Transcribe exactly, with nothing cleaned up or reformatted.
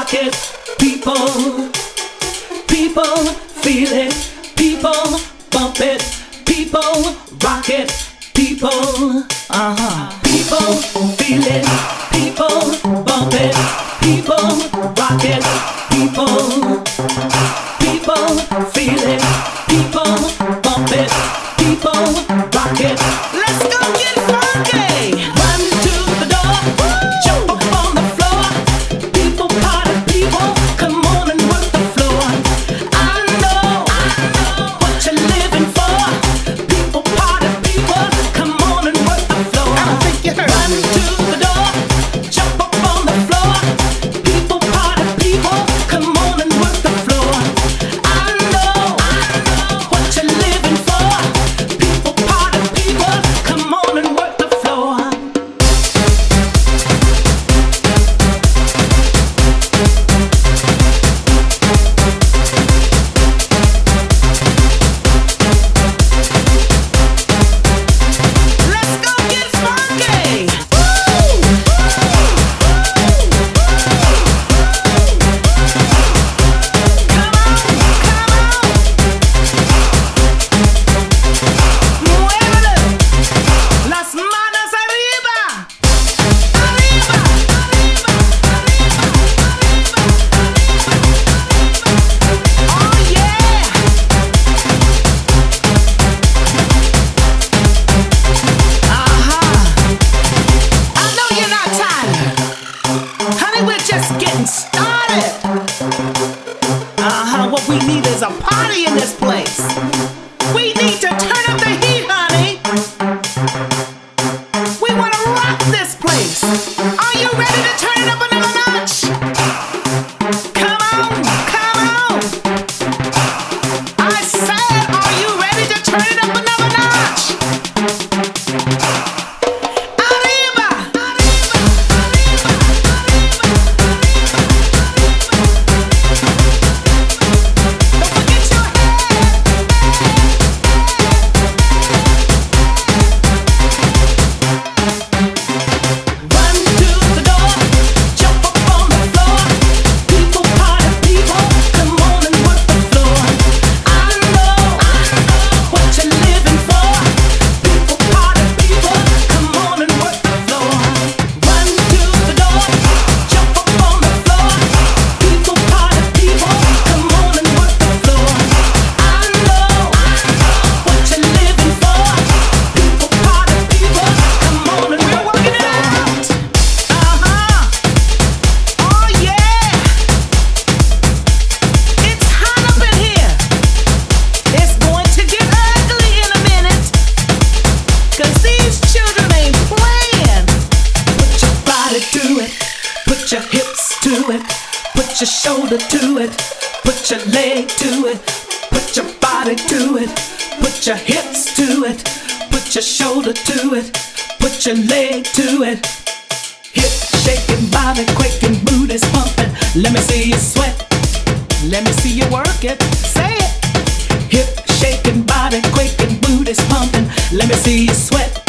rock it, people. People feel it, people bump it, people rock it, people. Uh-huh. People feel it, people bump it, people rock it, people. People feel it, people bump it, people rock it. Let's go get funky. Run to the door, jump up on the floor. People party, people, come on and work the floor. I know, I know what you're living for. People party, people, come on and work the floor. I don't think you heard Run me. to the door, jump up on the floor. People party, people, come on and work the floor. I know, I know what you're living for. People party, people, come on and work the floor. Let's go get funky. Woo! Come on, come on. Muévelo. Las manos arriba. Arriba, arriba, arriba, arriba. Oh yeah. Uh-huh. I know you're not tired. Honey, we're just getting started. Uh-huh. What we need is a party in this place. We need to turn up the heat, honey. We want to rock this place. Are you ready to turn it up another notch? Come on, come on. I said, are you ready to turn it up another notch? Arriba, arriba, arriba, Don't forget your head. Run to the door, jump up on the floor. People party, people, come on and work the floor. I know, I know what you're living for. People party, people, come on and work the floor. Run to the door, jump up on the floor. People party, people, come on and work the floor. I know, I know what you're living for. People party, people, come on and we're working it out. Uh-huh. Oh yeah. It's hot up in here. It's going to get ugly in a minute. Cause these children ain't playing. Put your body to it. Put your hips to it. Put your shoulder to it. Put your leg to it. Put your body to it. Put your hips to it. Put your shoulder to it. Put your leg to it. Hip shaking, body quaking, booty's pumping. Let me see you sweat. Let me see you work it. Say it. Hip shaking, body quaking, booty's pumping. Let me see you sweat.